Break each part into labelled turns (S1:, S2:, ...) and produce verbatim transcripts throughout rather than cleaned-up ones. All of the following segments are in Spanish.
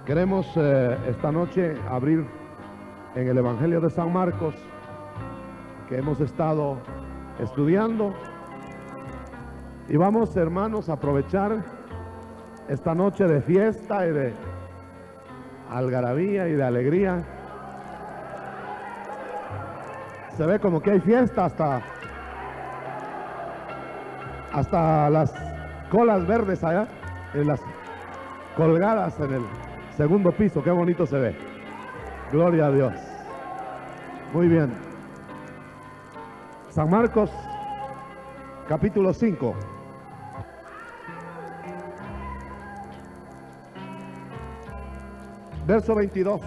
S1: Queremos eh, esta noche abrir en el Evangelio de San Marcos, que hemos estado estudiando, y vamos, hermanos, a aprovechar esta noche de fiesta y de algarabía y de alegría. Se ve como que hay fiesta hasta hasta las colas verdes allá, en las colgadas en el segundo piso. Qué bonito se ve. Gloria a Dios. Muy bien. San Marcos, capítulo cinco. Verso veintidós.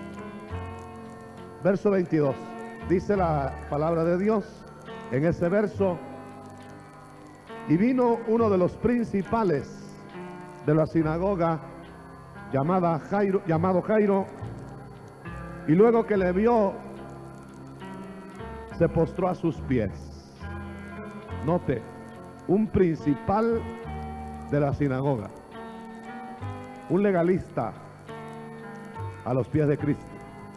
S1: Verso veintidós. Dice la palabra de Dios en ese verso: y vino uno de los principales de la sinagoga, llamada Jairo, llamado Jairo, y luego que le vio, se postró a sus pies. Note, un principal de la sinagoga, un legalista a los pies de Cristo.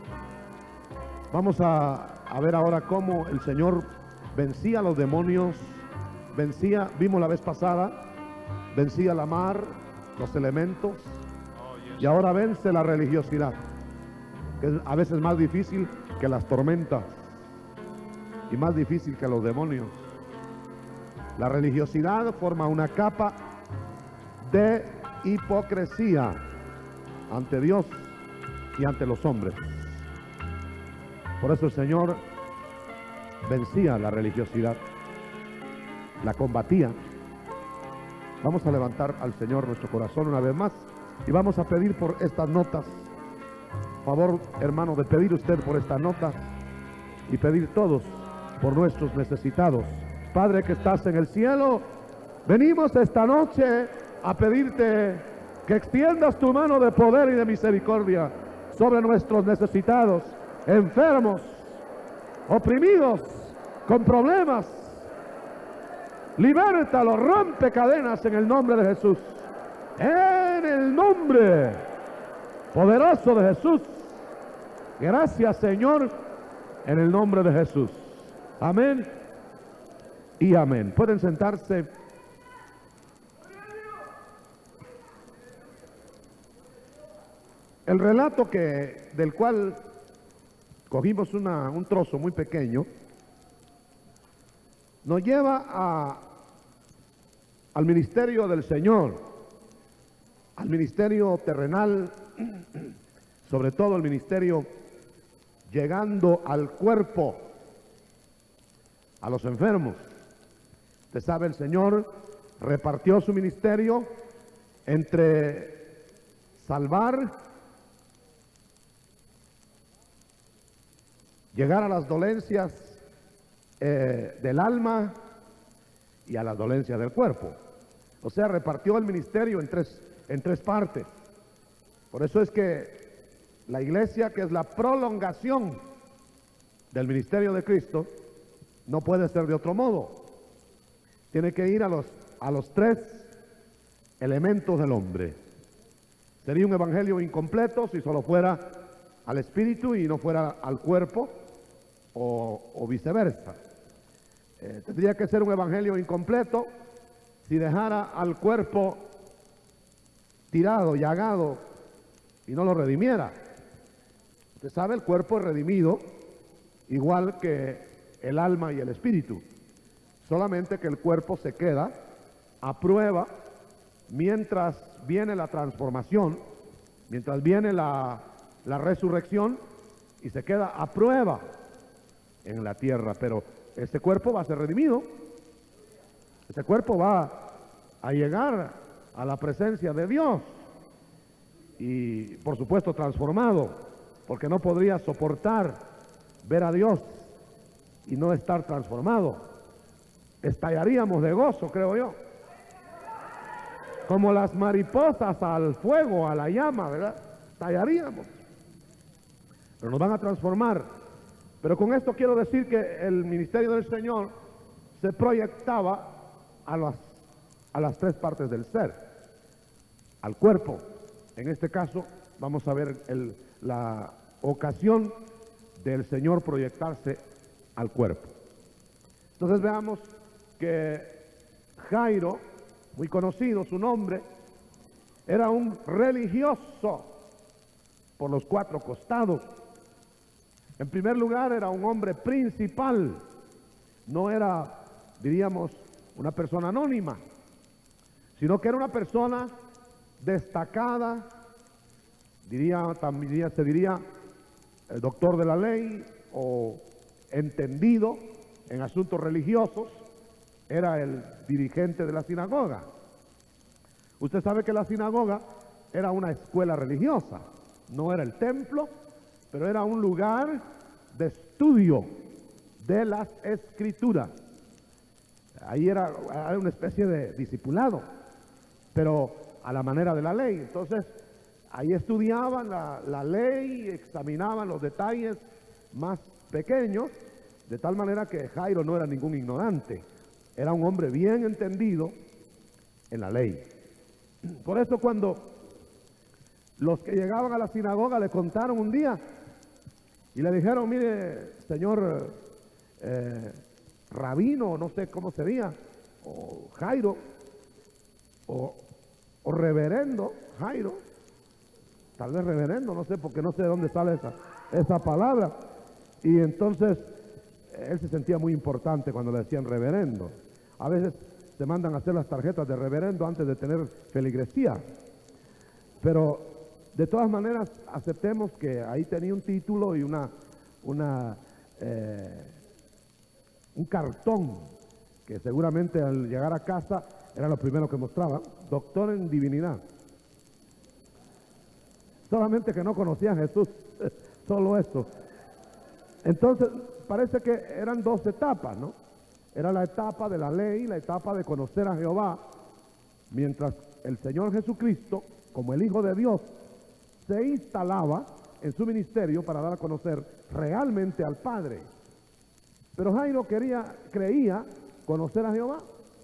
S1: Vamos a, a ver ahora cómo el Señor vencía a los demonios, vencía, vimos la vez pasada, vencía la mar, los elementos, y ahora vence la religiosidad, que es a veces más difícil que las tormentas y más difícil que los demonios. La religiosidad forma una capa de hipocresía ante Dios y ante los hombres. Por eso el Señor vencía la religiosidad, la combatía. Vamos a levantar al Señor nuestro corazón una vez más y vamos a pedir por estas notas. Favor, hermano, de pedir usted por estas notas y pedir todos por nuestros necesitados. Padre que estás en el cielo, venimos esta noche a pedirte que extiendas tu mano de poder y de misericordia sobre nuestros necesitados, enfermos, oprimidos, con problemas. Libértalo, rompe cadenas en el nombre de Jesús. En el nombre poderoso de Jesús. Gracias, Señor, en el nombre de Jesús. Amén y amén. Pueden sentarse. El relato que, del cual cogimos una, un trozo muy pequeño, nos lleva a, al ministerio del Señor, al ministerio terrenal, sobre todo el ministerio llegando al cuerpo, a los enfermos. Usted sabe, el Señor repartió su ministerio entre salvar, llegar a las dolencias eh, del alma y a las dolencias del cuerpo. O sea, repartió el ministerio en tres, en tres partes. Por eso es que la iglesia, que es la prolongación del ministerio de Cristo, no puede ser de otro modo. Tiene que ir a los, a los tres elementos del hombre. Sería un evangelio incompleto si solo fuera al espíritu y no fuera al cuerpo, o, o viceversa. Eh, tendría que ser un evangelio incompleto si dejara al cuerpo tirado, llagado, y no lo redimiera. Usted sabe, el cuerpo es redimido igual que el alma y el espíritu, solamente que el cuerpo se queda a prueba mientras viene la transformación, mientras viene la, la resurrección, y se queda a prueba en la tierra. Pero este cuerpo va a ser redimido, este cuerpo va a llegar a la presencia de Dios y, por supuesto, transformado, porque no podría soportar ver a Dios y no estar transformado. Estallaríamos de gozo, creo yo, como las mariposas al fuego, a la llama, ¿verdad? Estallaríamos, pero nos van a transformar. Pero con esto quiero decir que el ministerio del Señor se proyectaba a las, a las tres partes del ser, al cuerpo, en este caso vamos a ver el, la ocasión del Señor proyectarse al cuerpo. Entonces veamos que Jairo, muy conocido su nombre, era un religioso por los cuatro costados. En primer lugar, era un hombre principal, no era, diríamos, una persona anónima, sino que era una persona destacada, diría, también se diría el doctor de la ley o entendido en asuntos religiosos, era el dirigente de la sinagoga. Usted sabe que la sinagoga era una escuela religiosa, no era el templo, pero era un lugar de estudio de las escrituras. Ahí era, era una especie de discipulado, pero a la manera de la ley. Entonces, ahí estudiaban la, la ley, examinaban los detalles más pequeños, de tal manera que Jairo no era ningún ignorante, era un hombre bien entendido en la ley. Por eso cuando los que llegaban a la sinagoga le contaron un día y le dijeron, mire, señor eh, rabino, no sé cómo sería, o Jairo, o, o reverendo Jairo, tal vez reverendo, no sé, porque no sé de dónde sale esa, esa palabra. Y entonces él se sentía muy importante cuando le decían reverendo. A veces se mandan a hacer las tarjetas de reverendo antes de tener feligresía. Pero de todas maneras aceptemos que ahí tenía un título y una, una eh, un cartón que seguramente al llegar a casa era lo primero que mostraba, doctor en divinidad. Solamente que no conocía a Jesús, solo esto. Entonces parece que eran dos etapas, ¿no? Era la etapa de la ley, la etapa de conocer a Jehová, mientras el Señor Jesucristo, como el Hijo de Dios, se instalaba en su ministerio para dar a conocer realmente al Padre. Pero Jairo quería, creía conocer a Jehová.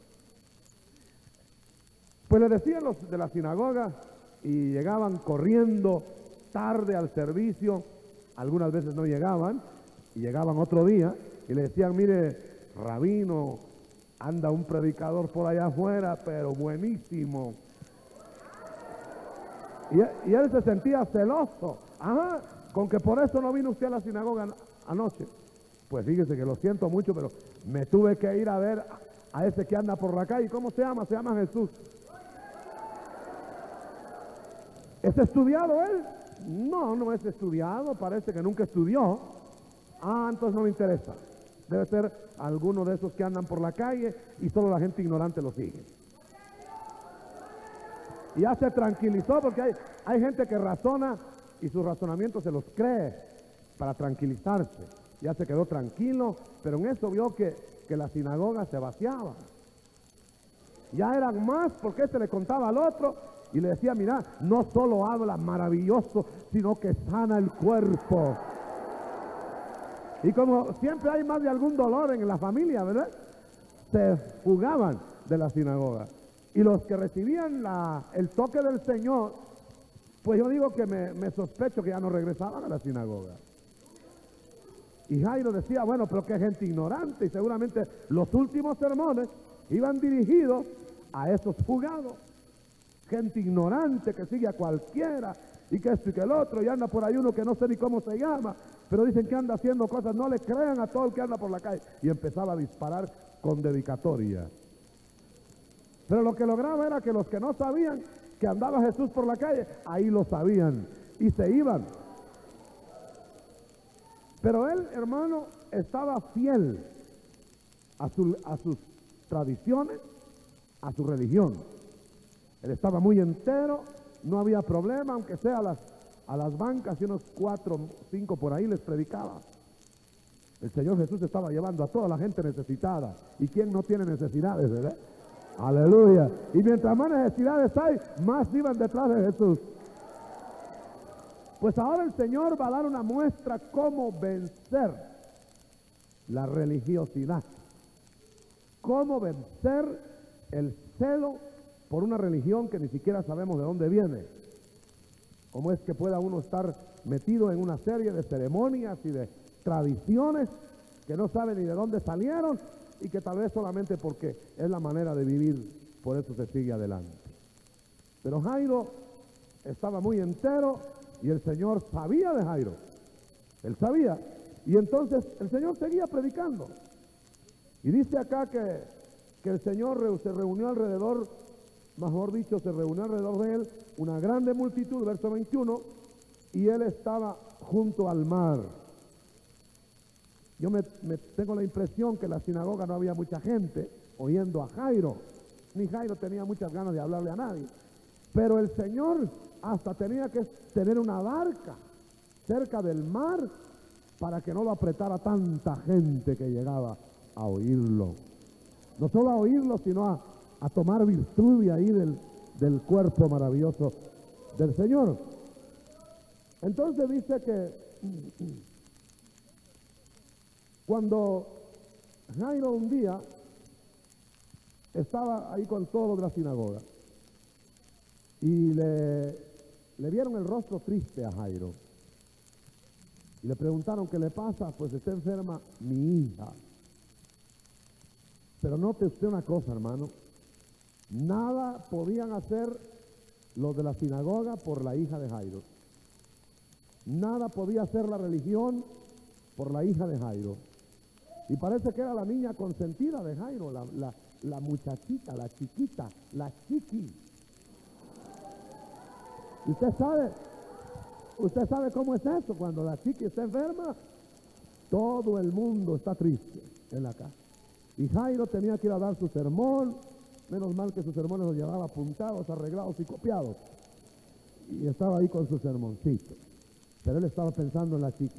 S1: Pues le decían los de la sinagoga y llegaban corriendo tarde al servicio, algunas veces no llegaban, y llegaban otro día y le decían, mire, rabino, anda un predicador por allá afuera, pero buenísimo. Y, y él se sentía celoso. Ajá, con que por eso no vino usted a la sinagoga anoche. Pues fíjese que lo siento mucho, pero me tuve que ir a ver a, a ese que anda por la calle. ¿Cómo se llama? Se llama Jesús. ¿Es estudiado él? No, no es estudiado, parece que nunca estudió. Ah, entonces no me interesa. Debe ser alguno de esos que andan por la calle y solo la gente ignorante lo sigue. Y ya se tranquilizó porque hay, hay gente que razona y sus razonamientos se los cree para tranquilizarse. Ya se quedó tranquilo, pero en eso vio que, que la sinagoga se vaciaba. Ya eran más porque este le contaba al otro y le decía, mira, no solo habla maravilloso, sino que sana el cuerpo. Y como siempre hay más de algún dolor en la familia, ¿verdad? Se fugaban de la sinagoga. Y los que recibían la, el toque del Señor, pues yo digo que me, me sospecho que ya no regresaban a la sinagoga. Y Jairo decía, bueno, pero qué gente ignorante. Y seguramente los últimos sermones iban dirigidos a esos fugados. Gente ignorante que sigue a cualquiera y que esto y que el otro, y anda por ahí uno que no sé ni cómo se llama, pero dicen que anda haciendo cosas. No le crean a todo el que anda por la calle. Y empezaba a disparar con dedicatoria. Pero lo que lograba era que los que no sabían que andaba Jesús por la calle, ahí lo sabían y se iban. Pero él, hermano, estaba fiel a, su, a sus tradiciones, a su religión. Él estaba muy entero, no había problema, aunque sea a las, a las bancas y unos cuatro, cinco por ahí les predicaba. El Señor Jesús estaba llevando a toda la gente necesitada. ¿Y quién no tiene necesidades, verdad? Aleluya. Y mientras más necesidades hay, más iban detrás de Jesús. Pues ahora el Señor va a dar una muestra cómo vencer la religiosidad. Cómo vencer el celo por una religión que ni siquiera sabemos de dónde viene. ¿Cómo es que pueda uno estar metido en una serie de ceremonias y de tradiciones que no sabe ni de dónde salieron y que tal vez solamente porque es la manera de vivir, por eso se sigue adelante? Pero Jairo estaba muy entero y el Señor sabía de Jairo. Él sabía. Y entonces el Señor seguía predicando. Y dice acá que, que el Señor se reunió alrededor, mejor dicho, se reunió alrededor de él una grande multitud, verso veintiuno, y él estaba junto al mar. Yo me, me tengo la impresión que en la sinagoga no había mucha gente oyendo a Jairo, ni Jairo tenía muchas ganas de hablarle a nadie. Pero el Señor hasta tenía que tener una barca cerca del mar para que no lo apretara tanta gente que llegaba a oírlo. No solo a oírlo, sino a, a tomar virtud de ahí del, del cuerpo maravilloso del Señor. Entonces dice que cuando Jairo un día estaba ahí con todos los de la sinagoga y le, le vieron el rostro triste a Jairo y le preguntaron qué le pasa. Pues está enferma mi hija. Pero note usted una cosa, hermano, nada podían hacer los de la sinagoga por la hija de Jairo. Nada podía hacer la religión por la hija de Jairo. Y parece que era la niña consentida de Jairo, la, la, la muchachita, la chiquita, la chiqui. Y usted sabe, usted sabe cómo es eso. Cuando la chiqui está enferma, todo el mundo está triste en la casa. Y Jairo tenía que ir a dar su sermón. Menos mal que sus sermones los llevaba apuntados, arreglados y copiados. Y estaba ahí con su sermoncito. Pero él estaba pensando en la chiqui.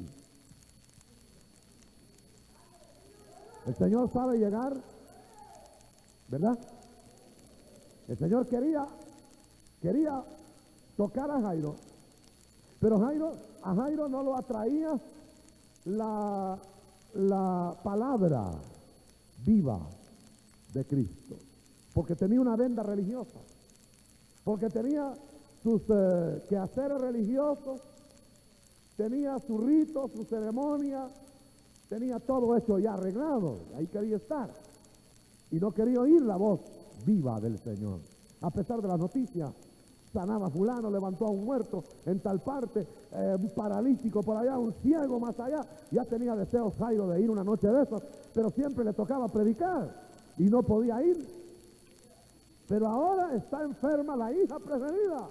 S1: El Señor sabe llegar, ¿verdad? El Señor quería, quería tocar a Jairo. Pero Jairo, a Jairo no lo atraía la, la palabra viva de Cristo, porque tenía una venda religiosa, porque tenía sus eh, quehaceres religiosos, tenía su rito, su ceremonia, tenía todo hecho ya arreglado. Ahí quería estar y no quería oír la voz viva del Señor. A pesar de las noticias, sanaba a fulano, levantó a un muerto en tal parte, eh, un paralítico por allá, un ciego más allá. Ya tenía deseos Jairo de ir una noche de esos, pero siempre le tocaba predicar y no podía ir. Pero ahora está enferma la hija preferida.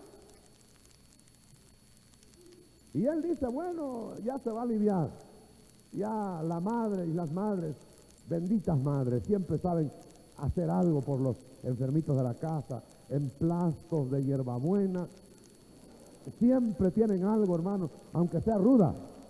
S1: Y él dice, bueno, ya se va a aliviar. Ya la madre y las madres, benditas madres, siempre saben hacer algo por los enfermitos de la casa, emplastos de hierbabuena. Siempre tienen algo, hermano, aunque sea ruda.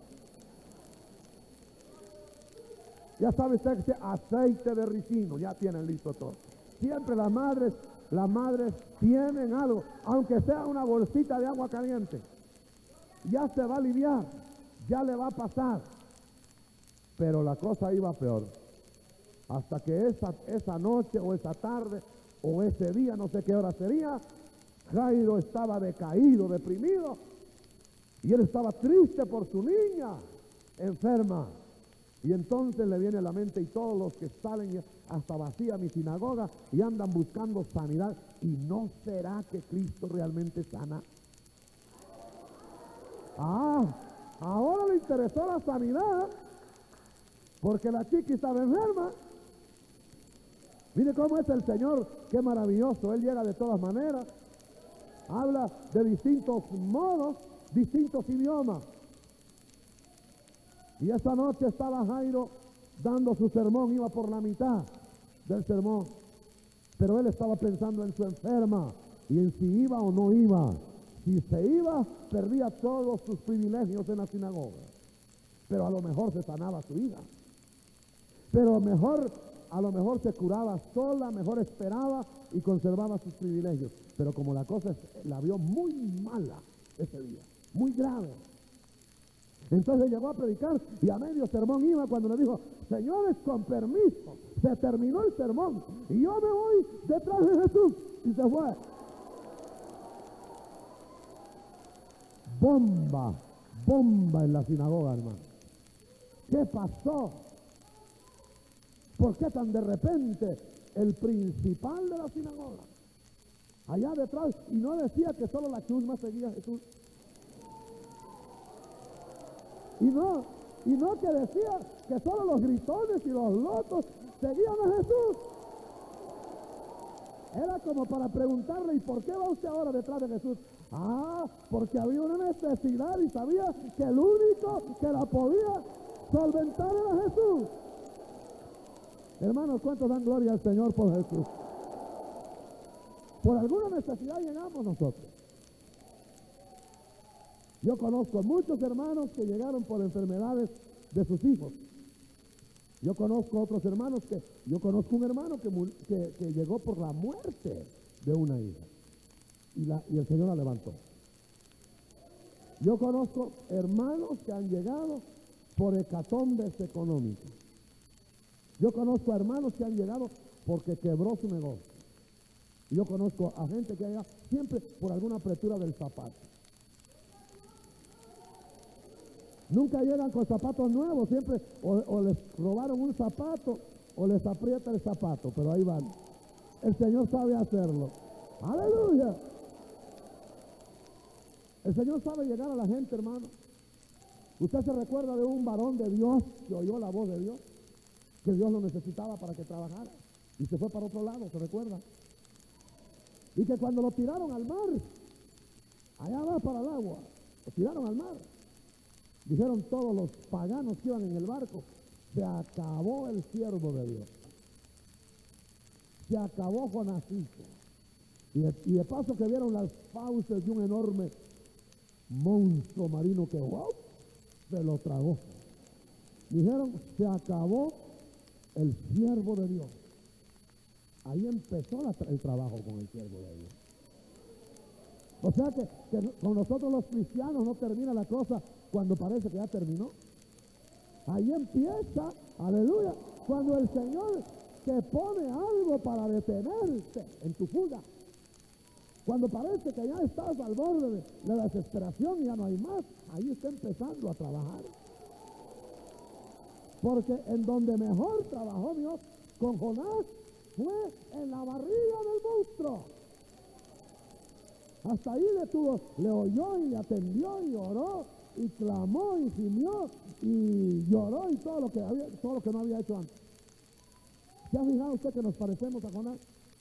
S1: Ya sabe usted que aceite de ricino, ya tienen listo todo. Siempre las madres, las madres tienen algo, aunque sea una bolsita de agua caliente. Ya se va a aliviar, ya le va a pasar. Pero la cosa iba peor. Hasta que esa, esa noche o esa tarde o ese día, no sé qué hora sería, Jairo estaba decaído, deprimido. Y él estaba triste por su niña, enferma. Y entonces le viene a la mente, y todos los que salen hasta vacía mi sinagoga y andan buscando sanidad. ¿Y no será que Cristo realmente sana? Ah, ahora le interesó la sanidad, porque la chica estaba enferma. Mire cómo es el Señor, qué maravilloso. Él llega de todas maneras, habla de distintos modos, distintos idiomas. Y esa noche estaba Jairo dando su sermón, iba por la mitad del sermón, pero él estaba pensando en su enferma y en si iba o no iba. Si se iba, perdía todos sus privilegios en la sinagoga, pero a lo mejor se sanaba su hija, pero mejor, a lo mejor se curaba sola, mejor esperaba y conservaba sus privilegios. Pero como la cosa la vio muy mala ese día, muy grave, entonces llegó a predicar y a medio sermón iba cuando le dijo, señores, con permiso, se terminó el sermón y yo me voy detrás de Jesús. Y se fue.
S2: bomba, bomba en la sinagoga, hermano. ¿Qué pasó? ¿Por qué tan de repente el principal de la sinagoga, allá detrás, y no decía que solo la chusma seguía a Jesús? Y no, y no que decía que solo los gritones y los locos seguían a Jesús. Era como para preguntarle, ¿y por qué va usted ahora detrás de Jesús? Ah, porque había una necesidad y sabía que el único que la podía solventar era Jesús. Hermanos, ¿cuántos dan gloria al Señor por Jesús? Por alguna necesidad llegamos nosotros. Yo conozco muchos hermanos que llegaron por enfermedades de sus hijos. Yo conozco otros hermanos que, yo conozco un hermano que, que, que llegó por la muerte de una hija y, la, y el Señor la levantó. Yo conozco hermanos que han llegado por hecatombes económicas. Yo conozco a hermanos que han llegado porque quebró su negocio. Yo conozco a gente que ha llegado siempre por alguna apretura del zapato. Nunca llegan con zapatos nuevos, siempre o, o les robaron un zapato o les aprieta el zapato, pero ahí van. El Señor sabe hacerlo. ¡Aleluya! El Señor sabe llegar a la gente, hermano. ¿Usted se recuerda de un varón de Dios que oyó la voz de Dios? Que Dios lo necesitaba para que trabajara y se fue para otro lado, ¿se recuerda? Y que cuando lo tiraron al mar, allá va para el agua, lo tiraron al mar. Dijeron todos los paganos que iban en el barco, se acabó el siervo de Dios. Se acabó Jonasito. Y de, y de paso que vieron las fauces de un enorme monstruo marino que wow, se lo tragó. Dijeron, se acabó el siervo de Dios. Ahí empezó la, el trabajo con el siervo de Dios. O sea que, que con nosotros los cristianos no termina la cosa cuando parece que ya terminó. Ahí empieza, aleluya, cuando el Señor te pone algo para detenerte en tu fuga. Cuando parece que ya estás al borde de la desesperación y ya no hay más, ahí está empezando a trabajar. Porque en donde mejor trabajó Dios con Jonás fue en la barriga del monstruo. Hasta ahí le tuvo, le oyó y le atendió y oró y clamó y gimió y lloró y todo lo que había, todo lo que no había hecho antes. ¿Se ha fijado usted que nos parecemos a Jonás?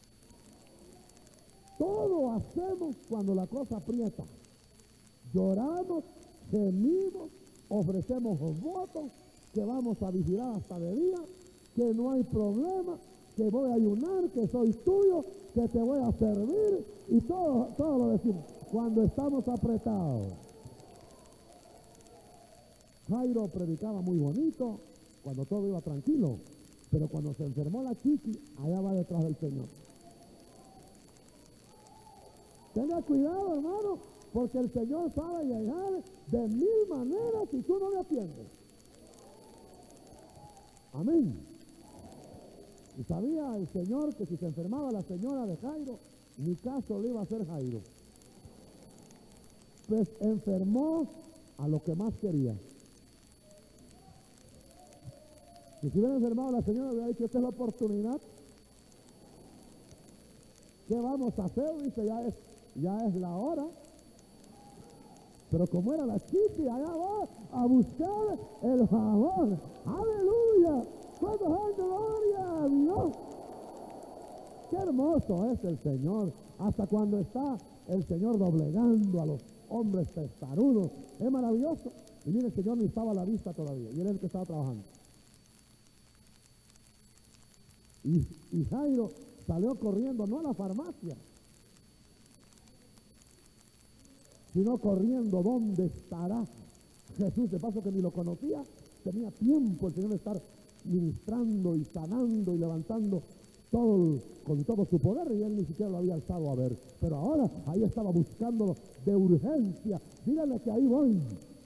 S2: Todo hacemos cuando la cosa aprieta. Lloramos, gemimos, ofrecemos votos, que vamos a vigilar hasta de día, que no hay problema, que voy a ayunar, que soy tuyo, que te voy a servir, y todo, todo lo decimos cuando estamos apretados. Jairo predicaba muy bonito cuando todo iba tranquilo, pero cuando se enfermó la chiqui, allá va detrás del Señor. Tenga cuidado, hermano, porque el Señor sabe llegar de mil maneras si tú no le atiendes. Amén. Y sabía el Señor que si se enfermaba la señora de Jairo, ni caso le iba a hacer Jairo. Pues enfermó a lo que más quería. Si se hubiera enfermado la señora, hubiera dicho, esta es la oportunidad. ¿Qué vamos a hacer? Dice, ya es, ya es la hora. Pero como era la chiqui, allá va a buscar el jabón. ¡Aleluya! ¡Cuántos hay gloria a Dios! ¡Qué hermoso es el Señor! Hasta cuando está el Señor doblegando a los hombres testarudos. Es maravilloso. Y mire, el Señor ni estaba a la vista todavía. Y era el que estaba trabajando. Y, y Jairo salió corriendo, no a la farmacia, sino corriendo, ¿dónde estará Jesús? De paso que ni lo conocía, tenía tiempo el Señor de estar ministrando y sanando y levantando todo, con todo su poder, y él ni siquiera lo había alzado a ver. Pero ahora ahí estaba buscándolo de urgencia. Díganle que ahí voy.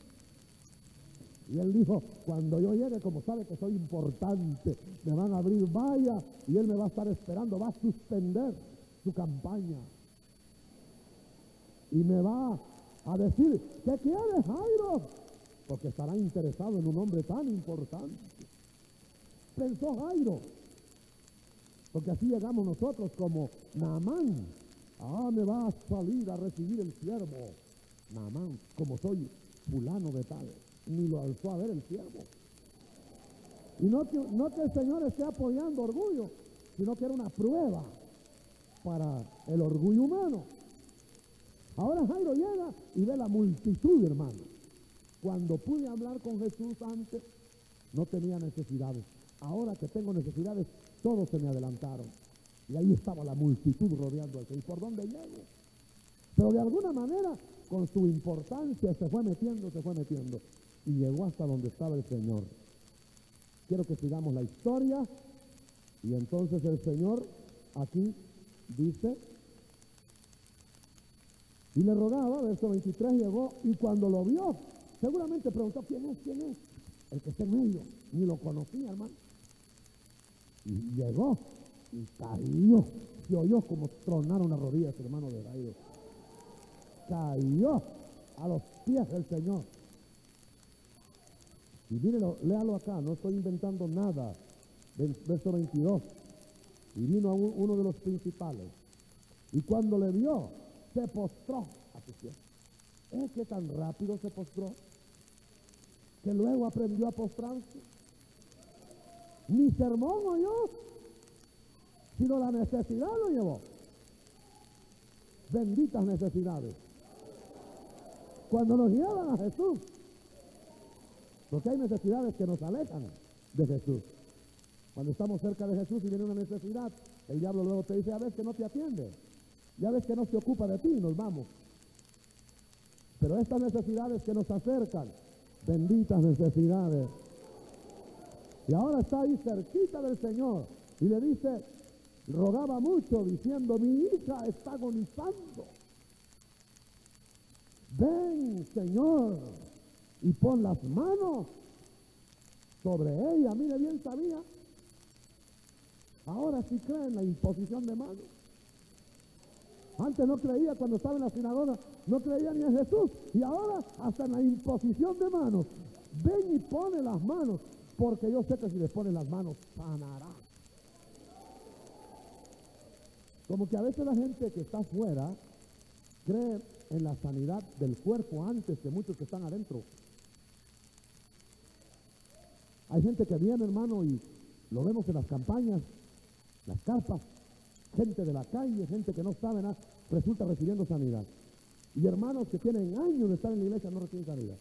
S2: Y él dijo, cuando yo llegue, como sabe que soy importante, me van a abrir vaya y él me va a estar esperando, va a suspender su campaña. Y me va a decir, ¿qué quieres, Jairo? Porque estará interesado en un hombre tan importante. Pensó Jairo, porque así llegamos nosotros como Naamán. Ah, me va a salir a recibir el siervo. Naamán, como soy fulano de tal, ni lo alzó a ver el siervo. Y no que, no que el Señor esté apoyando orgullo, sino que era una prueba para el orgullo humano. Ahora Jairo llega y ve la multitud, hermano. Cuando pude hablar con Jesús antes, no tenía necesidades. Ahora que tengo necesidades, todos se me adelantaron. Y ahí estaba la multitud rodeando al Señor. ¿Y por dónde llego? Pero de alguna manera, con su importancia, se fue metiendo, se fue metiendo. Y llegó hasta donde estaba el Señor. Quiero que sigamos la historia. Y entonces el Señor aquí dice, y le rogaba, verso veintitrés, llegó, y cuando lo vio, seguramente preguntó, ¿quién es? ¿Quién es? El que está en medio. Ni lo conocía, hermano. Y llegó y cayó. Se oyó como tronaron las rodillas, hermano de Jairo. Cayó a los pies del Señor. Y mírelo, léalo acá, no estoy inventando nada. Verso veintidós. Y vino a un, uno de los principales. Y cuando le vio, se postró a sus pies. ¿Es que tan rápido se postró? Que luego aprendió a postrarse. Ni sermón oyó, sino la necesidad lo llevó. Benditas necesidades. Cuando nos llevan a Jesús, porque hay necesidades que nos alejan de Jesús. Cuando estamos cerca de Jesús y viene una necesidad, el diablo luego te dice, ya ves que no te atiende, ya ves que no se ocupa de ti, y nos vamos. Pero estas necesidades que nos acercan, benditas necesidades. Y ahora está ahí cerquita del Señor y le dice, rogaba mucho diciendo, mi hija está agonizando. Ven, Señor, y pon las manos sobre ella. Mire, bien sabía. Ahora sí cree en la imposición de manos. Antes no creía, cuando estaba en la sinagoga, no creía ni en Jesús. Y ahora hasta en la imposición de manos. Ven y pone las manos, porque yo sé que si le ponen las manos, sanará. Como que a veces la gente que está afuera cree en la sanidad del cuerpo antes que muchos que están adentro. Hay gente que viene, hermano, y lo vemos en las campañas, las carpas, gente de la calle, gente que no sabe nada, resulta recibiendo sanidad. Y hermanos que tienen años de estar en la iglesia no reciben sanidad.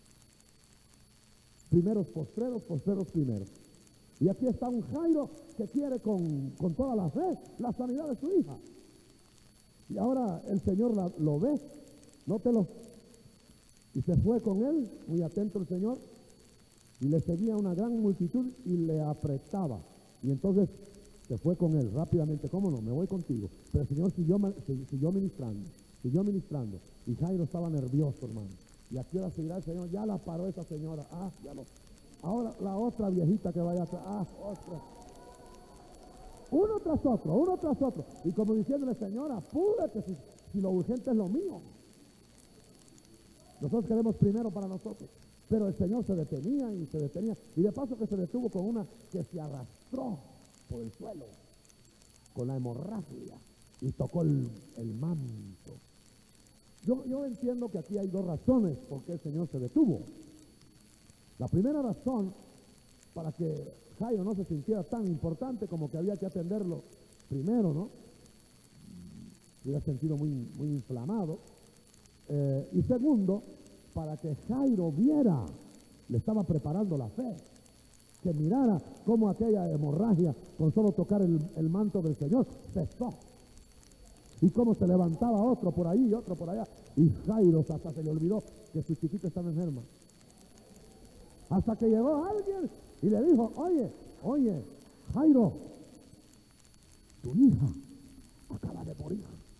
S2: Primeros postreros, postreros primeros. Y aquí está un Jairo que quiere con, con toda la fe la sanidad de su hija. Y ahora el Señor la, lo ve, nótelo. Y se fue con él, muy atento el Señor, y le seguía una gran multitud y le apretaba. Y entonces se fue con él rápidamente. ¿Cómo no? Me voy contigo. Pero el Señor siguió, siguió ministrando, siguió ministrando. Y Jairo estaba nervioso, hermano. Y aquí ahora seguirá el Señor. Ya la paró esa señora. Ah, ya lo. Ahora la otra viejita que vaya atrás. Ah, otra. Uno tras otro, uno tras otro. Y como diciéndole, señora, apúrate si, si lo urgente es lo mío. Nosotros queremos primero para nosotros. Pero el Señor se detenía y se detenía. Y de paso que se detuvo con una que se arrastró por el suelo, con la hemorragia, y tocó el, el manto. Yo, yo entiendo que aquí hay dos razones por qué el Señor se detuvo. La primera razón, para que Jairo no se sintiera tan importante como que había que atenderlo primero, ¿no? Se hubiera sentido muy, muy inflamado. Eh, y segundo, para que Jairo viera, le estaba preparando la fe, que mirara cómo aquella hemorragia, con solo tocar el, el manto del Señor, cesó. Y cómo se levantaba otro por ahí y otro por allá. Y Jairo hasta se le olvidó que su chiquita estaba enferma. Hasta que llegó alguien y le dijo, oye, oye, Jairo, tu hija acaba de morir.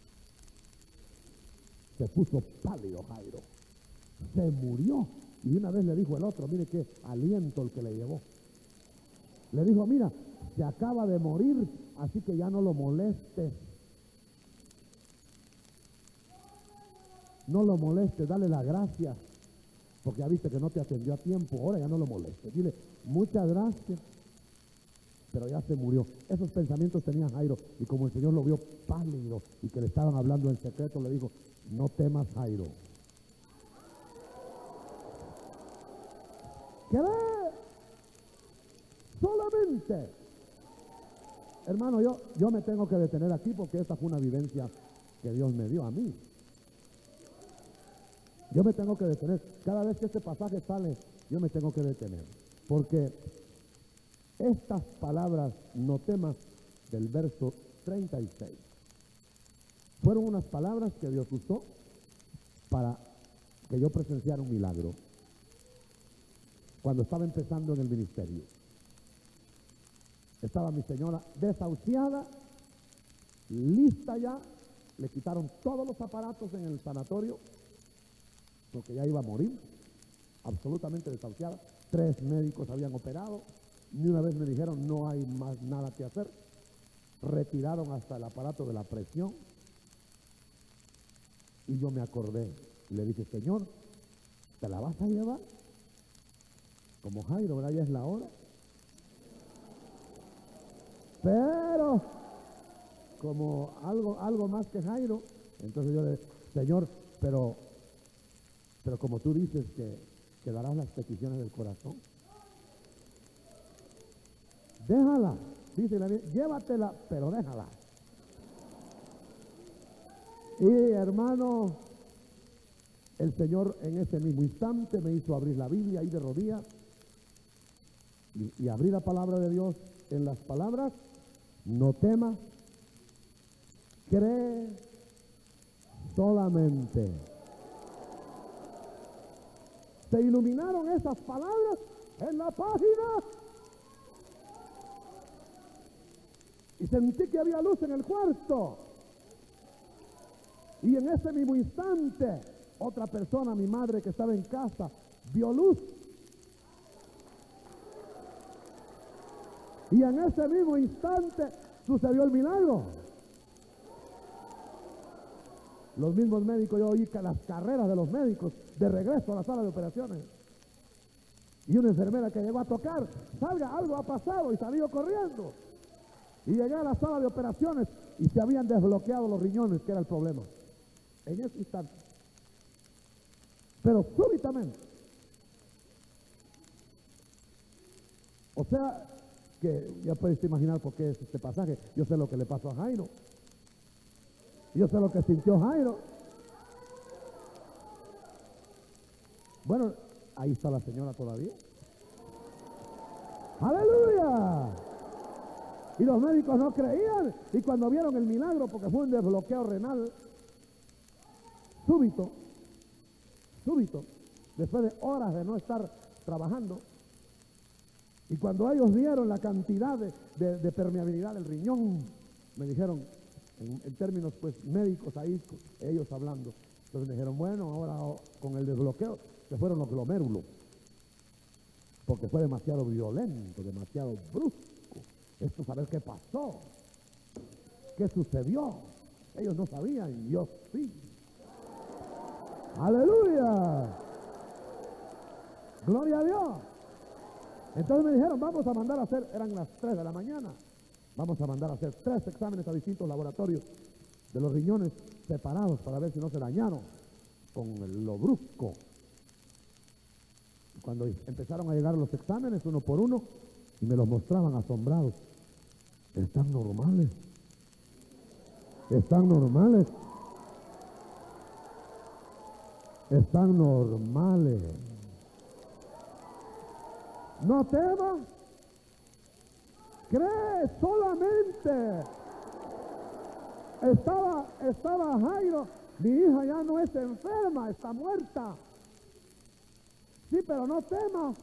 S2: Se puso pálido Jairo. Se murió. Y una vez le dijo el otro, mire qué aliento el que le llevó. Le dijo, mira, se acaba de morir, así que ya no lo molestes. no lo molestes, dale las gracias, porque ya viste que no te atendió a tiempo, ahora ya no lo molestes. Dile, muchas gracias, pero ya se murió. Esos pensamientos tenía Jairo, y como el Señor lo vio pálido y que le estaban hablando en secreto, le dijo, no temas, Jairo. Cree solamente. Hermano, yo, yo me tengo que detener aquí porque esta fue una vivencia que Dios me dio a mí. Yo me tengo que detener. Cada vez que este pasaje sale, yo me tengo que detener. Porque estas palabras, no temas, del verso treinta y seis, fueron unas palabras que Dios usó para que yo presenciara un milagro cuando estaba empezando en el ministerio. Estaba mi señora desahuciada, lista ya, le quitaron todos los aparatos en el sanatorio, porque ya iba a morir, absolutamente desahuciada. Tres médicos habían operado, ni una vez me dijeron no hay más nada que hacer. Retiraron hasta el aparato de la presión. Y yo me acordé, y le dije, Señor, ¿te la vas a llevar? Como Jairo, ¿verdad? Ya es la hora. Pero, como algo, algo más que Jairo, entonces yo le dije, Señor, pero, pero como tú dices que, que darás las peticiones del corazón, déjala, dice la Biblia, llévatela, pero déjala. Y hermano, el Señor en ese mismo instante me hizo abrir la Biblia ahí de rodillas y, y abrir la palabra de Dios en las palabras, no temas, cree solamente. Se iluminaron esas palabras en la página y sentí que había luz en el cuarto. Y en ese mismo instante, otra persona, mi madre que estaba en casa, vio luz. Y en ese mismo instante sucedió el milagro. Los mismos médicos, yo oí que las carreras de los médicos de regreso a la sala de operaciones. Y una enfermera que llegó a tocar, salga, algo ha pasado, y salió corriendo. Y llegué a la sala de operaciones y se habían desbloqueado los riñones, que era el problema. En ese instante. Pero súbitamente. O sea, que ya puedes imaginar por qué es este pasaje. Yo sé lo que le pasó a Jairo. Yo sé lo que sintió Jairo. Bueno, ahí está la señora todavía. ¡Aleluya! Y los médicos no creían. Y cuando vieron el milagro, porque fue un desbloqueo renal, súbito, súbito, después de horas de no estar trabajando, y cuando ellos vieron la cantidad de, de, de permeabilidad del riñón, me dijeron, en, en términos pues médicos ahí, ellos hablando, entonces me dijeron, bueno, ahora con el desbloqueo se fueron los glomérulos, porque fue demasiado violento, demasiado brusco. Esto saber qué pasó, qué sucedió. Ellos no sabían, y yo sí. ¡Aleluya! ¡Gloria a Dios! Entonces me dijeron, vamos a mandar a hacer, eran las tres de la mañana, vamos a mandar a hacer tres exámenes a distintos laboratorios de los riñones separados para ver si no se dañaron con el, lo brusco. Cuando empezaron a llegar los exámenes uno por uno y me los mostraban asombrados, están normales, están normales. Están normales. No temas, cree solamente. Estaba, estaba Jairo, mi hija ya no es enferma, está muerta. Sí, pero no temas,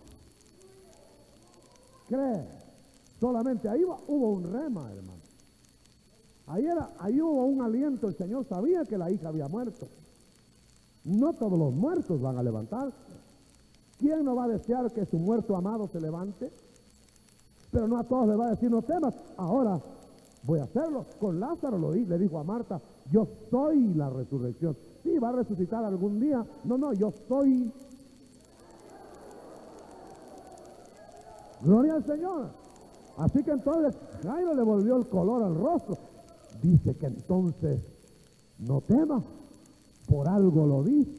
S2: cree solamente. Ahí hubo un rema, hermano. Ahí, era, ahí hubo un aliento. El Señor sabía que la hija había muerto. No todos los muertos van a levantarse. ¿Quién no va a desear que su muerto amado se levante? Pero no a todos les va a decir, no temas, ahora voy a hacerlo. Con Lázaro lo di, le dijo a Marta, yo soy la resurrección sí, va a resucitar algún día. No, no, yo soy. Gloria al Señor. Así que entonces Jairo le volvió el color al rostro. Dice que entonces, no temas, por algo lo dice.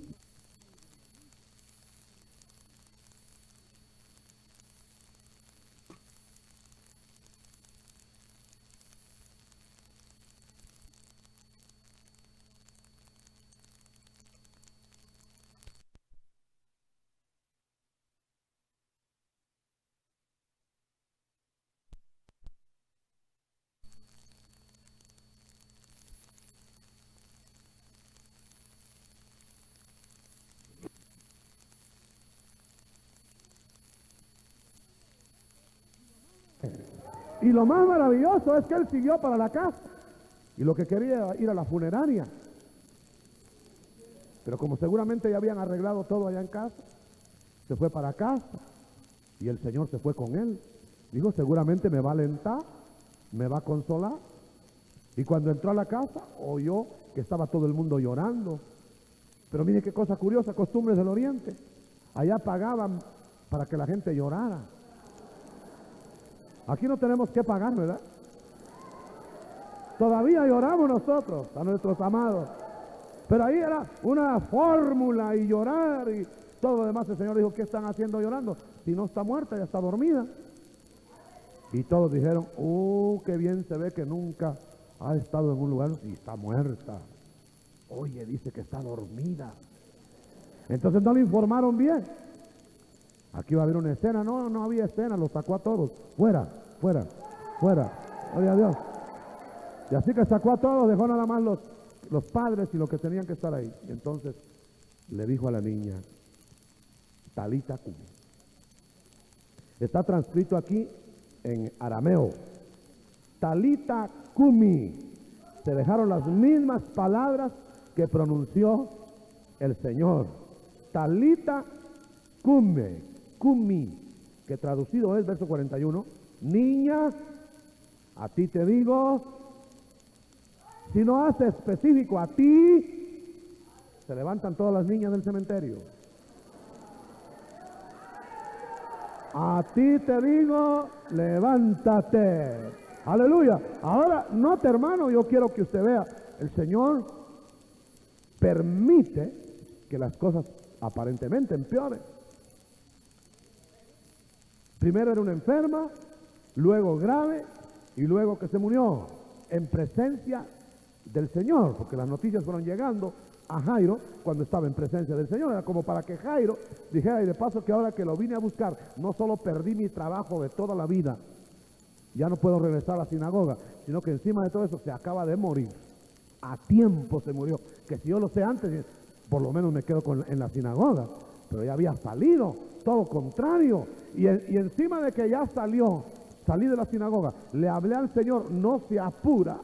S2: Y lo más maravilloso es que él siguió para la casa. Y lo que quería era ir a la funeraria. Pero como seguramente ya habían arreglado todo allá en casa, se fue para casa. Y el Señor se fue con él. Dijo, seguramente me va a alentar, me va a consolar. Y cuando entró a la casa, oyó que estaba todo el mundo llorando. Pero mire qué cosa curiosa, costumbres del Oriente. Allá pagaban para que la gente llorara. Aquí no tenemos que pagar, ¿verdad? Todavía lloramos nosotros a nuestros amados. Pero ahí era una fórmula y llorar y todo lo demás. El Señor dijo, ¿qué están haciendo llorando? Si no está muerta, ya está dormida. Y todos dijeron, ¡uh, qué bien se ve que nunca ha estado en un lugar y está muerta! Oye, dice que está dormida. Entonces no le informaron bien. Aquí va a haber una escena. No, no había escena, los sacó a todos. Fuera, fuera, fuera. Gloria a Dios. Y así que sacó a todos, dejó nada más los, los padres y los que tenían que estar ahí. Y entonces le dijo a la niña, Talita Cumi. Está transcrito aquí en arameo. Talita Cumi. Se dejaron las mismas palabras que pronunció el Señor. Talita Cumi. Cumi, que traducido es, verso cuarenta y uno, niña, a ti te digo, si no hace específico a ti, se levantan todas las niñas del cementerio. A ti te digo, levántate. Aleluya. Ahora, note, hermano, yo quiero que usted vea, el Señor permite que las cosas aparentemente empeoren. Primero era una enferma, luego grave y luego que se murió en presencia del Señor, porque las noticias fueron llegando a Jairo cuando estaba en presencia del Señor. Era como para que Jairo dijera, y de paso que ahora que lo vine a buscar, no solo perdí mi trabajo de toda la vida, ya no puedo regresar a la sinagoga, sino que encima de todo eso se acaba de morir. A tiempo se murió, que si yo lo sé antes, por lo menos me quedo con, en la sinagoga, pero ya había salido, todo contrario. Y, y encima de que ya salió, salí de la sinagoga, le hablé al Señor, no se apura,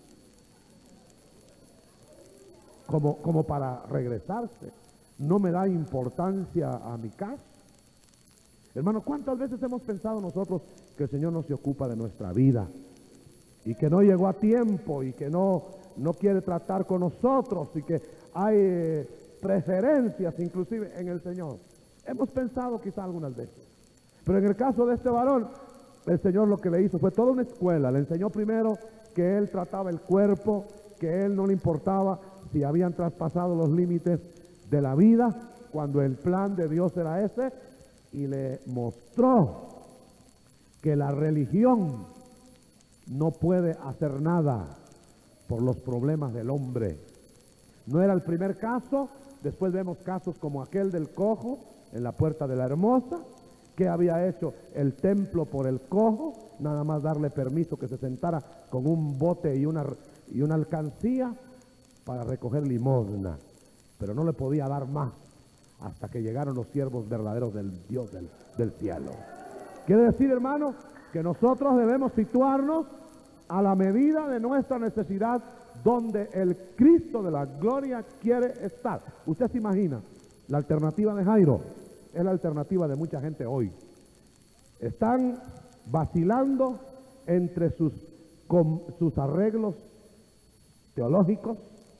S2: como, como para regresarse, no me da importancia a mi casa. Hermano, ¿cuántas veces hemos pensado nosotros que el Señor no se ocupa de nuestra vida? Y que no llegó a tiempo, y que no, no quiere tratar con nosotros, y que hay eh, preferencias inclusive en el Señor. Hemos pensado quizá algunas veces. Pero en el caso de este varón, el Señor lo que le hizo fue toda una escuela. Le enseñó primero que Él trataba el cuerpo, que Él no le importaba si habían traspasado los límites de la vida, cuando el plan de Dios era ese, y le mostró que la religión no puede hacer nada por los problemas del hombre. No era el primer caso. Después vemos casos como aquel del cojo en la puerta de la Hermosa, que había hecho el templo por el cojo, nada más darle permiso que se sentara con un bote y una, y una alcancía para recoger limosna, pero no le podía dar más hasta que llegaron los siervos verdaderos del Dios del, del cielo. Quiere decir, hermano, que nosotros debemos situarnos a la medida de nuestra necesidad donde el Cristo de la gloria quiere estar. Usted se imagina, la alternativa de Jairo es la alternativa de mucha gente hoy. Están vacilando entre sus, con, sus arreglos teológicos,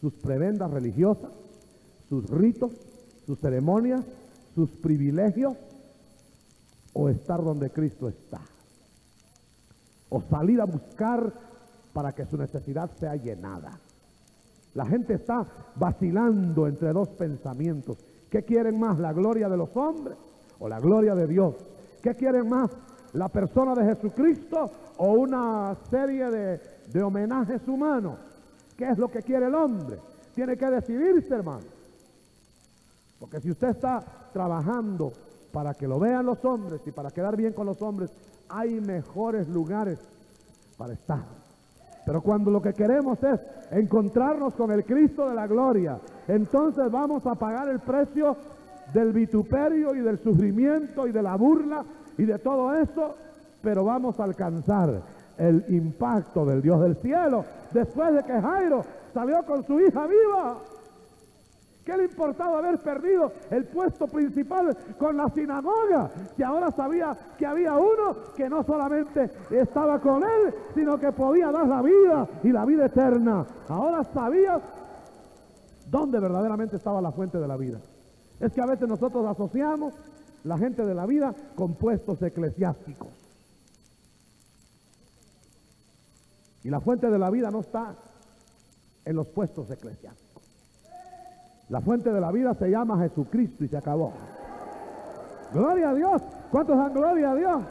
S1: sus prebendas religiosas, sus ritos, sus ceremonias, sus privilegios, o estar donde Cristo está, o salir a buscar para que su necesidad sea llenada. La gente está vacilando entre dos pensamientos. ¿Qué quieren más, la gloria de los hombres o la gloria de Dios? ¿Qué quieren más, la persona de Jesucristo o una serie de, de homenajes humanos? ¿Qué es lo que quiere el hombre? Tiene que decidirse, hermano. Porque si usted está trabajando para que lo vean los hombres y para quedar bien con los hombres, hay mejores lugares para estar. Pero cuando lo que queremos es encontrarnos con el Cristo de la gloria, entonces vamos a pagar el precio del vituperio y del sufrimiento y de la burla y de todo eso, pero vamos a alcanzar el impacto del Dios del cielo después de que Jairo salió con su hija viva. ¿Qué le importaba haber perdido el puesto principal con la sinagoga? Que ahora sabía que había uno que no solamente estaba con él, sino que podía dar la vida y la vida eterna. Ahora sabía dónde verdaderamente estaba la fuente de la vida. Es que a veces nosotros asociamos la gente de la vida con puestos eclesiásticos. Y la fuente de la vida no está en los puestos eclesiásticos. La fuente de la vida se llama Jesucristo y se acabó. Gloria a Dios. ¿Cuántos dan gloria a Dios?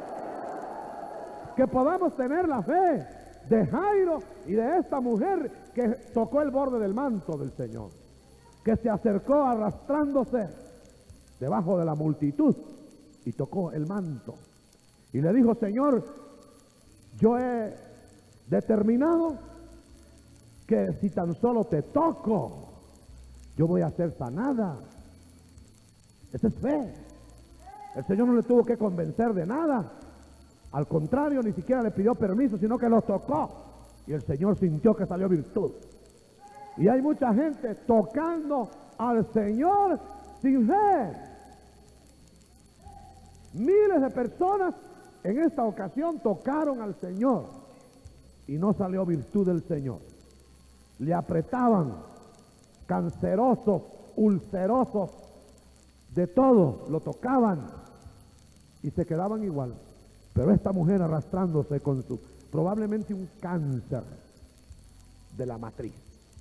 S1: Que podamos tener la fe de Jairo y de esta mujer que tocó el borde del manto del Señor, que se acercó arrastrándose debajo de la multitud y tocó el manto y le dijo: Señor, yo he determinado que si tan solo te toco, yo voy a ser sanada. Esa es fe. El Señor no le tuvo que convencer de nada. Al contrario, ni siquiera le pidió permiso, sino que lo tocó. Y el Señor sintió que salió virtud. Y hay mucha gente tocando al Señor sin fe. Miles de personas en esta ocasión tocaron al Señor y no salió virtud del Señor. Le apretaban, cancerosos, ulcerosos, de todo, lo tocaban y se quedaban igual. Pero esta mujer arrastrándose con su, probablemente un cáncer de la matriz,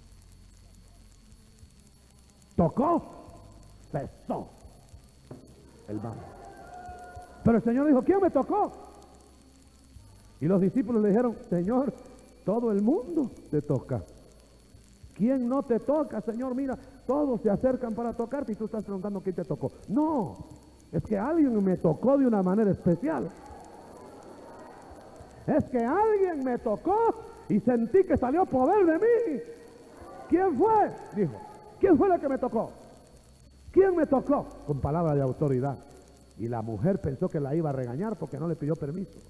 S1: tocó, cesó el mal. Pero el Señor dijo: ¿quién me tocó? Y los discípulos le dijeron: Señor, todo el mundo te toca. ¿Quién no te toca, Señor? Mira, todos se acercan para tocarte y tú estás preguntando quién te tocó. No, es que alguien me tocó de una manera especial. Es que alguien me tocó y sentí que salió poder de mí. ¿Quién fue? Dijo. ¿Quién fue el que me tocó? ¿Quién me tocó? Con palabra de autoridad. Y la mujer pensó que la iba a regañar porque no le pidió permiso.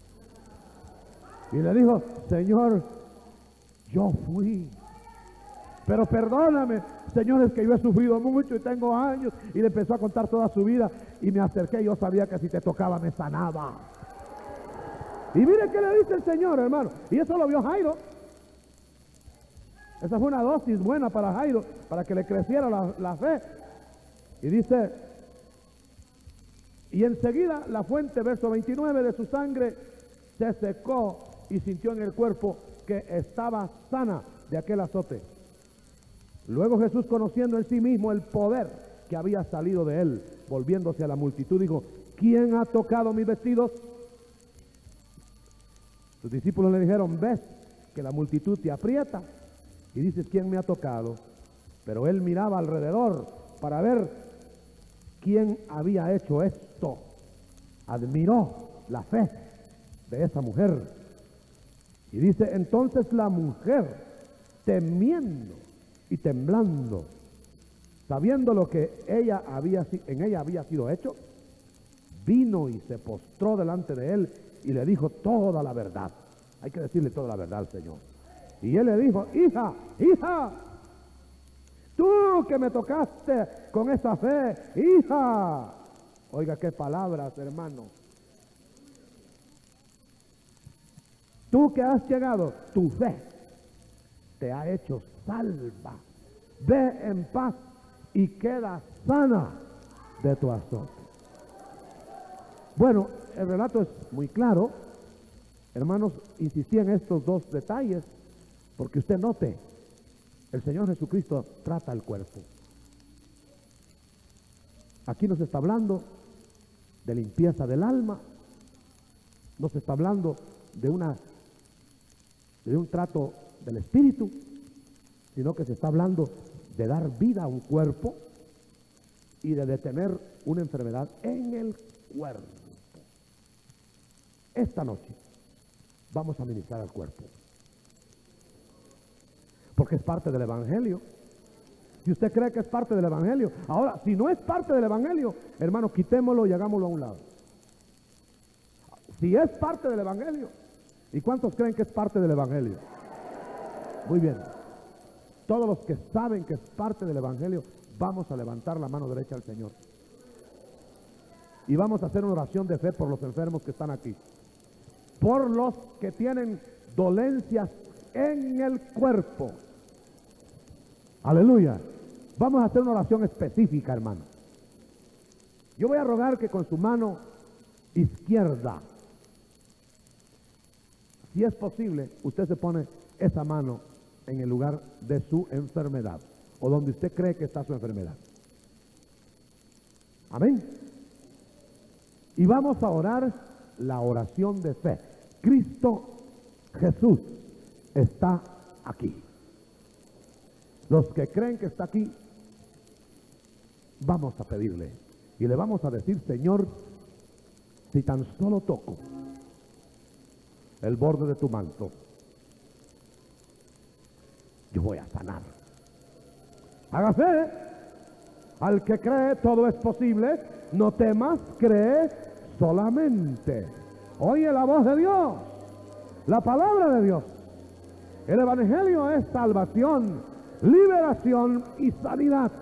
S1: Y le dijo: Señor, yo fui. Pero perdóname, Señor, es que yo he sufrido mucho y tengo años. Y le empezó a contar toda su vida. Y me acerqué y yo sabía que si te tocaba me sanaba. Y mire qué le dice el Señor, hermano. Y eso lo vio Jairo. Esa fue una dosis buena para Jairo, para que le creciera la, la fe. Y dice: y enseguida la fuente, verso veintinueve, de su sangre se secó y sintió en el cuerpo que estaba sana de aquel azote. Luego Jesús, conociendo en sí mismo el poder que había salido de él, volviéndose a la multitud, dijo: ¿quién ha tocado mis vestidos? Sus discípulos le dijeron: ves que la multitud te aprieta y dices: ¿quién me ha tocado? Pero él miraba alrededor para ver quién había hecho esto. Admiró la fe de esa mujer. Y dice: entonces la mujer, temiendo y temblando, sabiendo lo que ella había, en ella había sido hecho, vino y se postró delante de él y le dijo toda la verdad. Hay que decirle toda la verdad al Señor. Y él le dijo: hija, hija, tú que me tocaste con esa fe, hija. Oiga qué palabras, hermano. Tú que has llegado, tu fe te ha hecho salva. Ve en paz y queda sana de tu azote. Bueno, el relato es muy claro. Hermanos, insistí en estos dos detalles porque usted note, el Señor Jesucristo trata el cuerpo. Aquí nos está hablando de limpieza del alma, nos está hablando de una de un trato del espíritu, sino que se está hablando de dar vida a un cuerpo y de detener una enfermedad en el cuerpo. Esta noche vamos a ministrar al cuerpo, porque es parte del Evangelio. Si usted cree que es parte del Evangelio, ahora, si no es parte del Evangelio, hermano, quitémoslo y hagámoslo a un lado. Si es parte del Evangelio, ¿y cuántos creen que es parte del Evangelio? Muy bien. Todos los que saben que es parte del Evangelio, vamos a levantar la mano derecha al Señor. Y vamos a hacer una oración de fe por los enfermos que están aquí. Por los que tienen dolencias en el cuerpo. Aleluya. Vamos a hacer una oración específica, hermano. Yo voy a rogar que con su mano izquierda, si es posible, usted se pone esa mano en el lugar de su enfermedad o donde usted cree que está su enfermedad. Amén. Y vamos a orar la oración de fe. Cristo Jesús está aquí. Los que creen que está aquí, vamos a pedirle y le vamos a decir: Señor, si tan solo toco el borde de tu manto, yo voy a sanar. Haga fe. Al que cree, todo es posible. No temas, cree solamente. Oye la voz de Dios, la palabra de Dios. El Evangelio es salvación, liberación y sanidad.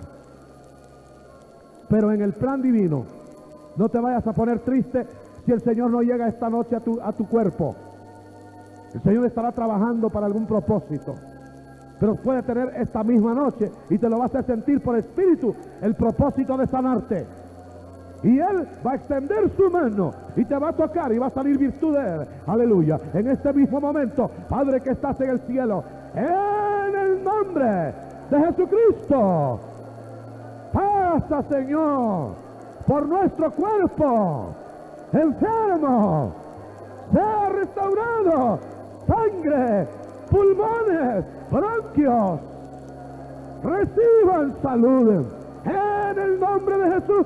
S1: Pero en el plan divino, no te vayas a poner triste si el Señor no llega esta noche a tu, a tu cuerpo. El Señor estará trabajando para algún propósito, pero puede tener esta misma noche y te lo vas a hacer sentir por espíritu el propósito de sanarte. Y Él va a extender su mano y te va a tocar y va a salir virtud de Él. Aleluya. En este mismo momento, Padre que estás en el cielo, en el nombre de Jesucristo, pasa, Señor, por nuestro cuerpo enfermo, sea restaurado, sangre, pulmones, bronquios, reciban salud en el nombre de Jesús.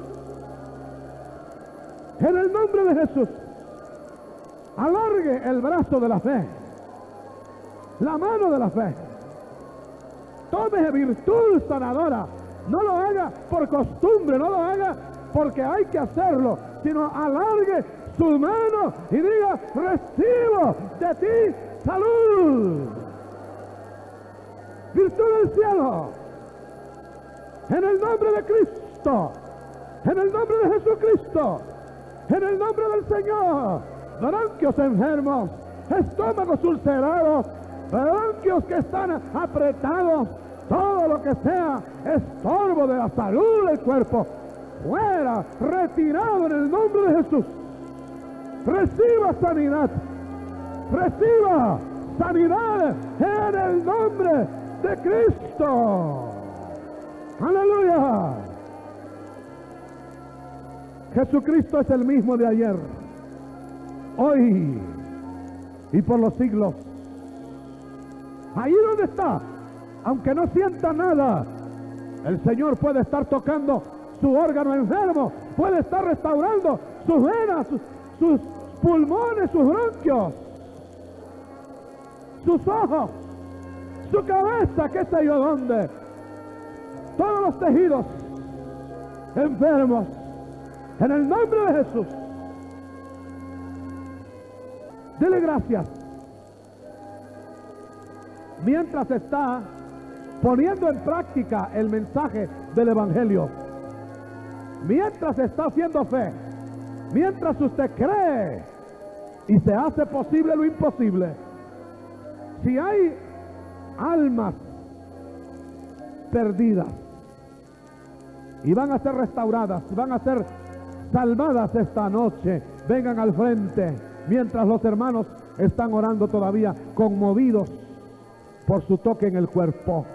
S1: En el nombre de Jesús, alargue el brazo de la fe, la mano de la fe. Tome virtud sanadora. No lo haga por costumbre, no lo haga porque hay que hacerlo, sino alargue su mano y diga: recibo de ti salud, virtud del cielo, en el nombre de Cristo, en el nombre de Jesucristo, en el nombre del Señor. Bronquios enfermos, estómagos ulcerados, bronquios que están apretados, todo lo que sea estorbo de la salud del cuerpo, fuera, retirado en el nombre de Jesús. Reciba sanidad, reciba sanidad en el nombre de Cristo. Aleluya. Jesucristo es el mismo de ayer, hoy y por los siglos. Ahí donde está, aunque no sienta nada, el Señor puede estar tocando su órgano enfermo, puede estar restaurando sus venas, sus, sus pulmones, sus bronquios, sus ojos, su cabeza, qué sé yo dónde, todos los tejidos enfermos. En el nombre de Jesús, dele gracias. Mientras está poniendo en práctica el mensaje del Evangelio, mientras está haciendo fe, mientras usted cree y se hace posible lo imposible, si hay
S2: almas perdidas. Y van a ser restauradas, van a ser salvadas esta noche. Vengan al frente mientras los hermanos están orando todavía, conmovidos por su toque en el cuerpo.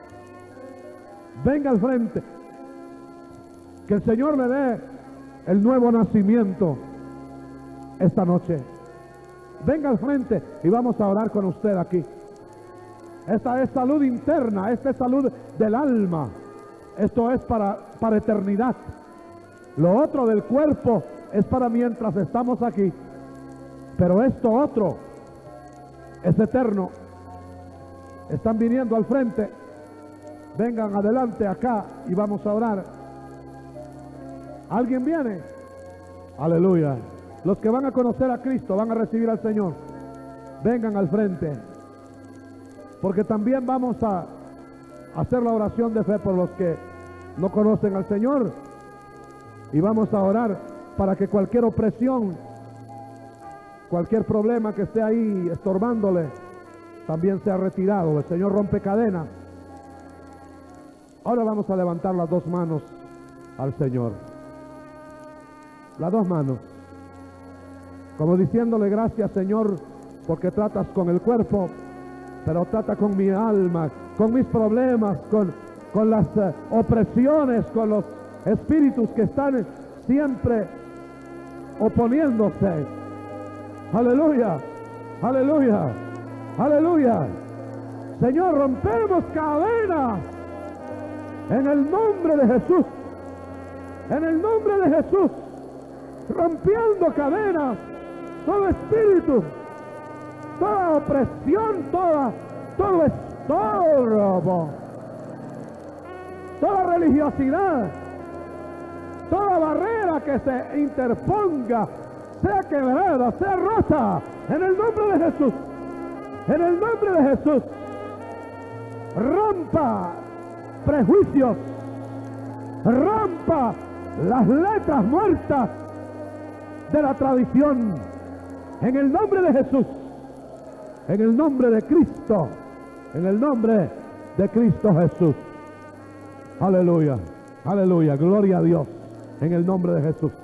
S2: Venga al frente. Que el Señor le dé el nuevo nacimiento esta noche. Venga al frente y vamos a orar con usted aquí. Esta es salud interna, esta es salud del alma. Esto es para, para eternidad. Lo otro del cuerpo es para mientras estamos aquí. Pero esto otro es eterno. Están viniendo al frente. Vengan adelante acá y vamos a orar. ¿Alguien viene? Aleluya. Los que van a conocer a Cristo, van a recibir al Señor, vengan al frente. Porque también vamos a hacer la oración de fe por los que no conocen al Señor. Y vamos a orar para que cualquier opresión, cualquier problema que esté ahí estorbándole, también sea retirado. El Señor rompe cadenas. Ahora vamos a levantar las dos manos al Señor. Las dos manos. Como diciéndole gracias, Señor, porque tratas con el cuerpo, pero trata con mi alma, con mis problemas, con, con las uh, opresiones, con los espíritus que están siempre oponiéndose. Aleluya, aleluya, aleluya. Señor, rompemos cadenas en el nombre de Jesús, en el nombre de Jesús, rompiendo cadenas, todo espíritu, toda opresión, toda, todo estorbo, toda religiosidad, toda barrera que se interponga, sea quebrada, sea rota, en el nombre de Jesús, en el nombre de Jesús. Rompa prejuicios, rompa las letras muertas de la tradición, en el nombre de Jesús, en el nombre de Cristo, en el nombre de Cristo Jesús. Aleluya, aleluya, gloria a Dios, en el nombre de Jesús.